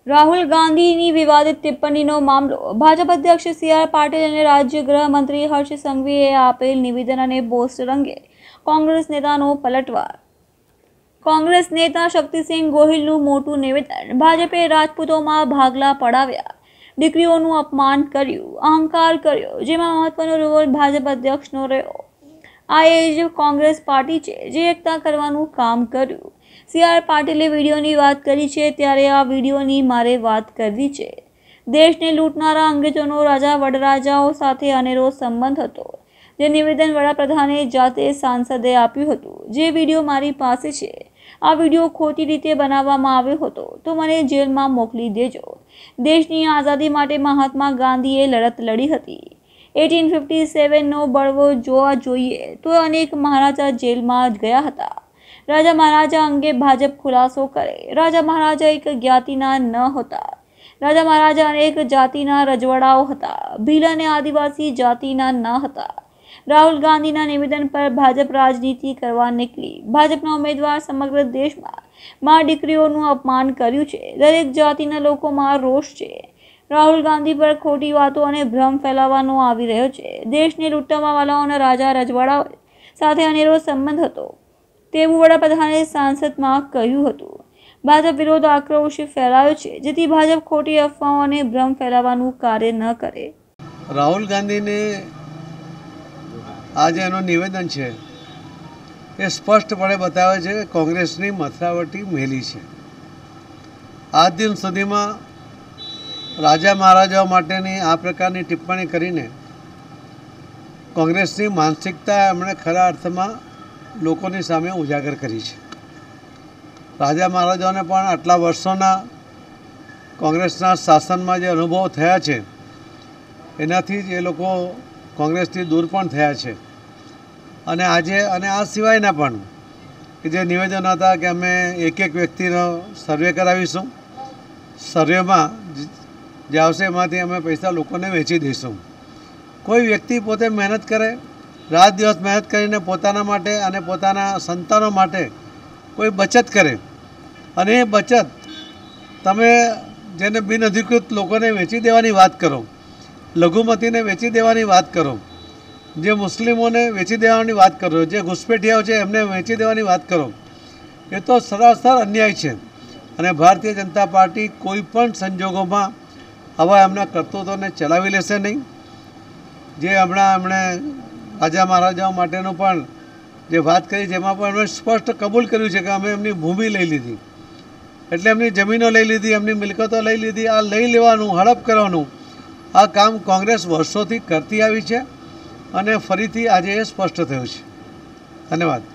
રાહુલ ગાંધીની વિવાદિત ટિપ્પણીનો મામલો ભાજપ અધ્યક્ષ સી.આર. પાટીલ અને રાજ્ય ગૃહમંત્રી હર્ષ સંઘવીએ આપેલ નિવેદન અને પોસ્ટર અંગે કોંગ્રેસ નેતાનો પલટવાર. કોંગ્રેસ નેતા શક્તિસિંહ ગોહિલનું મોટું નિવેદન. ભાજપે રાજપૂતોમાં ભાગલા પડાવ્યા, દીકરીઓનું અપમાન કર્યું, અહંકાર કર્યો, જેમાં મહત્વનો રોલ ભાજપ અધ્યક્ષનો રહ્યો. આ એ જ કોંગ્રેસ પાર્ટી છે જે એકતા કરવાનું કામ કર્યું. સી.આર. પાટીલે વિડીયોની વાત કરી છે, ત્યારે આ વિડીયોની મારે વાત કરવી છે. દેશને લૂંટનારા અંગ્રેજોનો રાજા વડરાજાઓ સાથે અનેરો સંબંધ હતો. જે નિવેદન વડાપ્રધાને જાતે સાંસદે આપ્યું હતું, જે વિડીયો મારી પાસે છે. આ વિડીયો ખોટી રીતે બનાવવામાં આવ્યો હતો તો મને જેલમાં મોકલી દેજો. દેશની આઝાદી માટે મહાત્મા ગાંધીએ લડત લડી હતી. 1857નો બળવો જોવા જોઈએ તો અનેક મહારાજા જેલમાં ગયા હતા. રાજા મહારાજા અંગે ભાજપ ખુલાસો કરે. રાજા મહારાજા એક જ્ઞાતિના ન હતા. રાજા મહારાજા અનેક જાતિના રજવાડાઓ હતા. ભીલ અને આદિવાસી જાતિના ન હતા. રાહુલ ગાંધીના નિવેદન પર ભાજપ રાજનીતિ કરવા નીકળી. ભાજપના ઉમેદવાર સમગ્ર દેશમાં દીકરીઓનું અપમાન કર્યું છે. દરેક જાતિના લોકોમાં રોષ છે. રાહુલ ગાંધી પર ખોટી વાતો અને ભ્રમ ફેલાવવાનો આવી રહ્યો છે. દેશને લૂંટવાવાળાઓના રાજા રજવાડાઓ સાથે અનેરો સંબંધ હતો તેવું વડાપ્રધાને સાંસદમાં કહ્યું હતું. ભાજપ વિરોધ આક્રોશ ફેલાયો છે, જેથી ભાજપ ખોટી અફવાઓ અને ભ્રમ ફેલાવવાનું કાર્ય ન કરે. રાહુલ ગાંધીને આ જે એનું નિવેદન છે એ સ્પષ્ટપણે બતાવે છે કે કોંગ્રેસની મથરાવટી મેલી છે. આજ દિન સુધીમાં રાજા મહારાજાઓ માટેની આ પ્રકારની ટિપ્પણી કરીને કોંગ્રેસની માનસિકતા એમણે ખરા અર્થમાં લોકોની સામે ઉજાગર કરી છે. રાજા મહારાજાઓને પણ આટલા વર્ષોના કોંગ્રેસના શાસનમાં જે અનુભવો થયા છે એનાથી જ એ લોકો કોંગ્રેસથી દૂર પણ થયા છે. અને આજે અને આ સિવાયના પણ કે જે નિવેદનો હતા કે અમે એક એક વ્યક્તિનો સર્વે કરાવીશું, સર્વેમાં જે આવશે એમાંથી અમે પૈસા લોકોને વેચી દઈશું. કોઈ વ્યક્તિ પોતે મહેનત કરે, રાત દિવસ મહેનત કરીને પોતાના માટે અને પોતાના સંતાનો માટે કોઈ બચત કરે અને એ બચત તમે જેને બિનઅધિકૃત લોકોને વેચી દેવાની વાત કરો, લઘુમતીને વેચી દેવાની વાત કરો, જે મુસ્લિમોને વેચી દેવાની વાત કરો, જે ઘૂસપેઠિયાઓ છે એમને વેચી દેવાની વાત કરો, એ તો સરાસર અન્યાય છે. અને ભારતીય જનતા પાર્ટી કોઈ પણ સંજોગોમાં આવા એમના કરતૂતોને ચલાવી લેશે નહીં. જે હમણાં એમણે રાજા મહારાજાઓ માટેનું પણ જે વાત કરી, જેમાં પણ એમણે સ્પષ્ટ કબૂલ કર્યું છે કે અમે એમની ભૂમિ લઈ લીધી, એટલે એમની જમીનો લઈ લીધી, એમની મિલકતો લઈ લીધી. આ લઈ લેવાનું, હડપ કરવાનું આ કામ કોંગ્રેસ વર્ષોથી કરતી આવી છે અને ફરીથી આજે એ સ્પષ્ટ થયું છે. ધન્યવાદ.